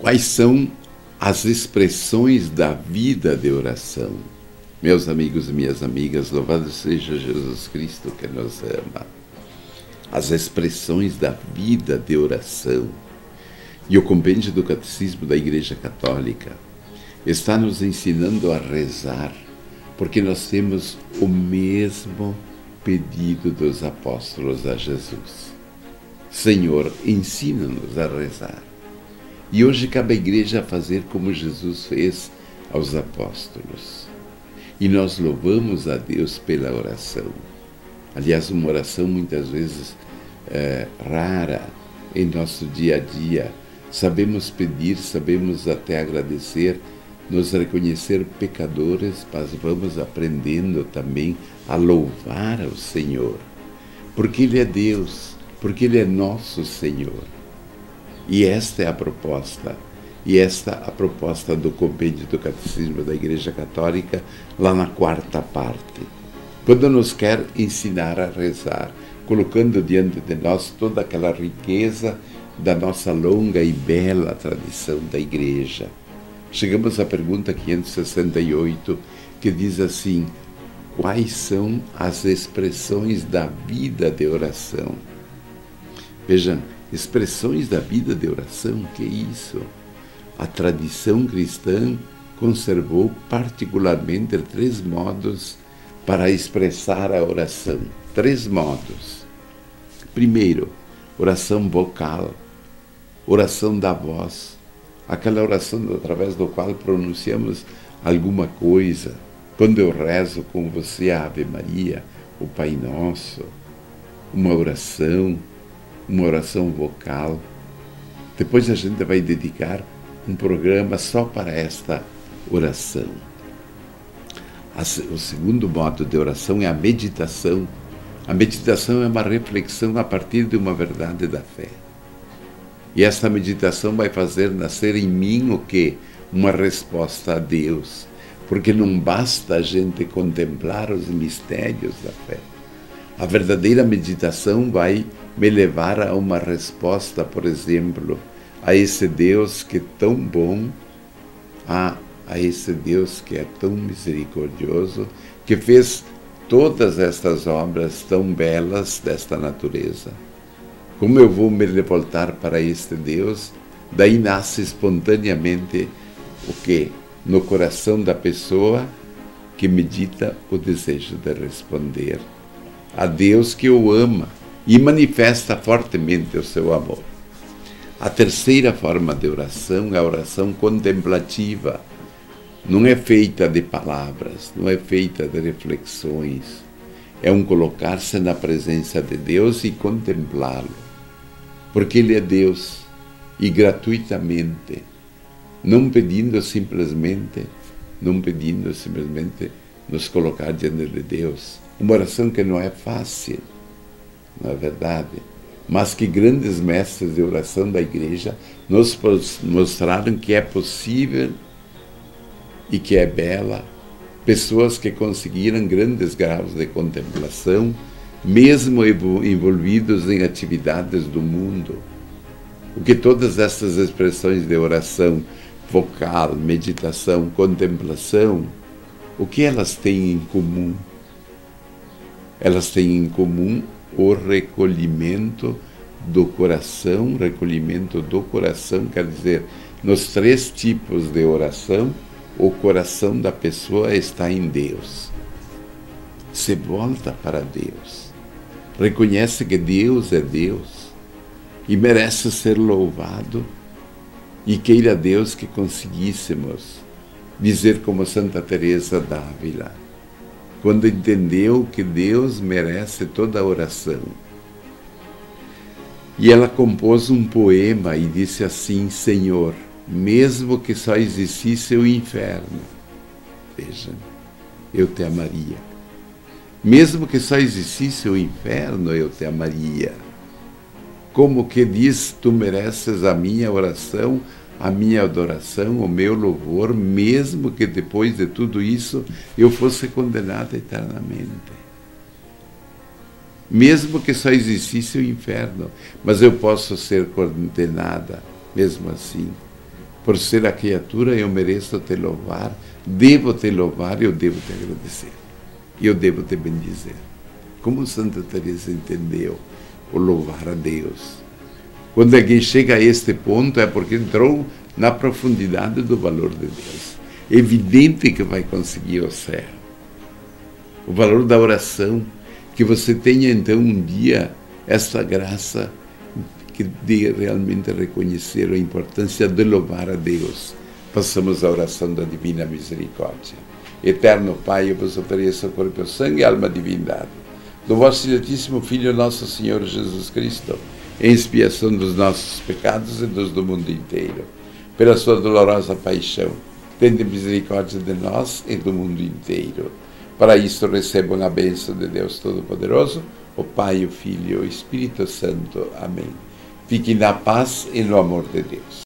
Quais são as expressões da vida de oração? Meus amigos e minhas amigas, louvado seja Jesus Cristo que nos ama. As expressões da vida de oração. E o compêndio do Catecismo da Igreja Católica está nos ensinando a rezar, porque nós temos o mesmo pedido dos apóstolos a Jesus. Senhor, ensina-nos a rezar. E hoje cabe à Igreja fazer como Jesus fez aos apóstolos. E nós louvamos a Deus pela oração. Aliás, uma oração muitas vezes rara em nosso dia a dia. Sabemos pedir, sabemos até agradecer, nos reconhecer pecadores, mas vamos aprendendo também a louvar ao Senhor. Porque Ele é Deus, porque Ele é nosso Senhor. E esta é a proposta. E esta é a proposta do compêndio do Catecismo da Igreja Católica, lá na quarta parte. Quando nos quer ensinar a rezar, colocando diante de nós toda aquela riqueza da nossa longa e bela tradição da Igreja. Chegamos à pergunta 568, que diz assim: quais são as expressões da vida de oração? Vejam, expressões da vida de oração, que é isso? A tradição cristã conservou particularmente 3 modos para expressar a oração. 3 modos. Primeiro, oração vocal, oração da voz, aquela oração através do qual pronunciamos alguma coisa. Quando eu rezo com você a Ave Maria, o Pai Nosso, uma oração vocal. Depois a gente vai dedicar um programa só para esta oração. O segundo modo de oração é a meditação. A meditação é uma reflexão a partir de uma verdade da fé. E esta meditação vai fazer nascer em mim o quê? Uma resposta a Deus. Porque não basta a gente contemplar os mistérios da fé. A verdadeira meditação vai me levar a uma resposta, por exemplo, a esse Deus que é tão bom, a esse Deus que é tão misericordioso, que fez todas estas obras tão belas desta natureza. Como eu vou me voltar para este Deus? Daí nasce espontaneamente o quê? No coração da pessoa que medita o desejo de responder a Deus que o ama e manifesta fortemente o seu amor. A terceira forma de oração é a oração contemplativa. Não é feita de palavras, não é feita de reflexões. É um colocar-se na presença de Deus e contemplá-lo. Porque Ele é Deus e gratuitamente, não pedindo simplesmente nos colocar diante de Deus. Uma oração que não é fácil, não é verdade? Mas que grandes mestres de oração da Igreja nos mostraram que é possível e que é bela. Pessoas que conseguiram grandes graus de contemplação, mesmo envolvidos em atividades do mundo. O que todas essas expressões de oração, vocal, meditação, contemplação, o que elas têm em comum? Elas têm em comum o recolhimento do coração. Recolhimento do coração quer dizer, nos 3 tipos de oração, o coração da pessoa está em Deus. Se volta para Deus. Reconhece que Deus é Deus e merece ser louvado, e queira Deus que conseguíssemos dizer como Santa Teresa d'Ávila, quando entendeu que Deus merece toda a oração. E ela compôs um poema e disse assim: Senhor, mesmo que só existisse o inferno, veja, eu te amaria. Mesmo que só existisse o inferno, eu te amaria. Como que diz, tu mereces a minha oração, a minha adoração, o meu louvor, mesmo que depois de tudo isso eu fosse condenado eternamente. Mesmo que só existisse o inferno, mas eu posso ser condenada, mesmo assim. Por ser a criatura, eu mereço te louvar, devo te louvar, eu devo te agradecer. Eu devo te bendizer. Como Santa Teresa entendeu o louvar a Deus? Quando alguém chega a este ponto, é porque entrou na profundidade do valor de Deus. É evidente que vai conseguir o céu. O valor da oração, que você tenha então um dia essa graça de realmente reconhecer a importância de louvar a Deus. Façamos a oração da Divina Misericórdia. Eterno Pai, eu vos ofereço o corpo, sangue e alma divindade do vosso diletíssimo Filho, nosso Senhor Jesus Cristo, em expiação dos nossos pecados e dos do mundo inteiro. Pela sua dolorosa paixão, tende misericórdia de nós e do mundo inteiro. Para isto recebam a bênção de Deus Todo-Poderoso, o Pai, o Filho e o Espírito Santo. Amém. Fiquem na paz e no amor de Deus.